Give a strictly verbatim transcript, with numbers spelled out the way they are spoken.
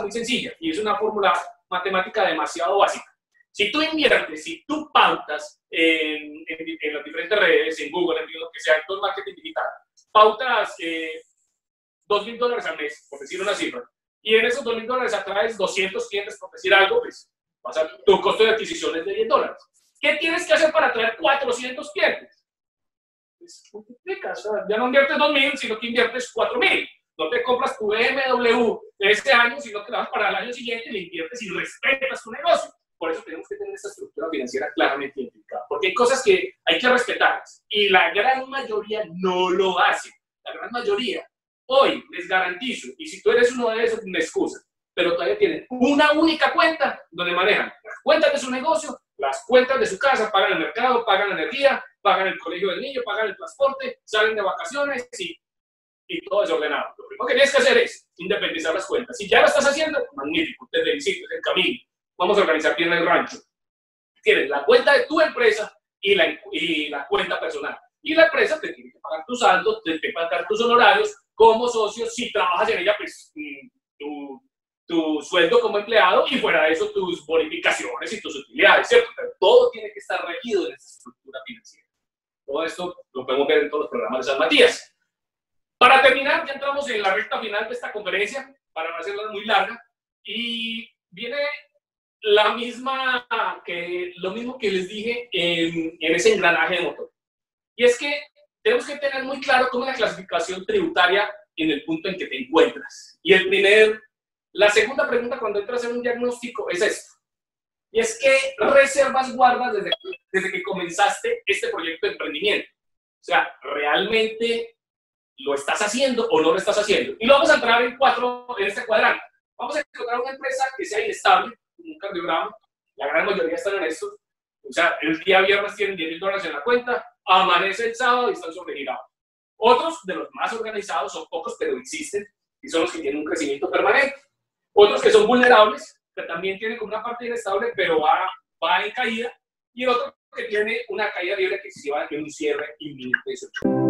muy sencilla y es una fórmula matemática demasiado básica. Si tú inviertes, si tú pautas en, en, en las diferentes redes, en Google, en lo que sea, en todo el marketing digital, pautas eh, dos mil dólares al mes, por decir una cifra, y en esos dos mil dólares atraes doscientos clientes, por decir algo, pues vas a, tu costo de adquisición es de diez dólares. ¿Qué tienes que hacer para atraer cuatrocientos clientes? Pues multiplicas, o sea, ya no inviertes dos mil, sino que inviertes cuatro mil. No te compras tu B M W de este año, sino que la vas para el año siguiente y le inviertes y respetas tu negocio. Por eso tenemos que tener esta estructura financiera claramente identificada, porque hay cosas que hay que respetarlas y la gran mayoría no lo hace. La gran mayoría. Hoy les garantizo, y si tú eres uno de esos, me excusa, pero todavía tienen una única cuenta donde manejan las cuentas de su negocio, las cuentas de su casa, pagan el mercado, pagan la energía, pagan el colegio del niño, pagan el transporte, salen de vacaciones y, y todo desordenado. Lo primero que tienes que hacer es independizar las cuentas. Si ya lo estás haciendo, magnífico, te felicito, es el camino. Vamos a organizar bien el rancho. Tienes la cuenta de tu empresa y la, y la cuenta personal. Y la empresa te tiene que pagar tus saldos, te tiene que pagar tus honorarios como socio. Si trabajas en ella, pues tu, tu sueldo como empleado y fuera de eso tus bonificaciones y tus utilidades, ¿cierto? Pero todo tiene que estar regido en esa estructura financiera. Todo esto lo podemos ver en todos los programas de San Matías. Para terminar, ya entramos en la recta final de esta conferencia, para no hacerla muy larga, y viene la misma, que, lo mismo que les dije en, en ese engranaje de motor. Y es que tenemos que tener muy claro cómo es la clasificación tributaria en el punto en que te encuentras. Y el primer, la segunda pregunta cuando entras en un diagnóstico es esto. Y es que reservas guardas desde, desde que comenzaste este proyecto de emprendimiento. O sea, ¿realmente lo estás haciendo o no lo estás haciendo? Y lo vamos a entrar en cuatro, en este cuadrante. Vamos a encontrar una empresa que sea inestable, un cardiograma, la gran mayoría están en esto. O sea, el día viernes tienen diez mil dólares en la cuenta, amanece el sábado y están sobregirados. Otros de los más organizados, son pocos, pero existen, y son los que tienen un crecimiento permanente. Otros que son vulnerables, que también tienen como una parte inestable, pero va, va en caída. Y el otro que tiene una caída libre que se lleva en un cierre inminente de su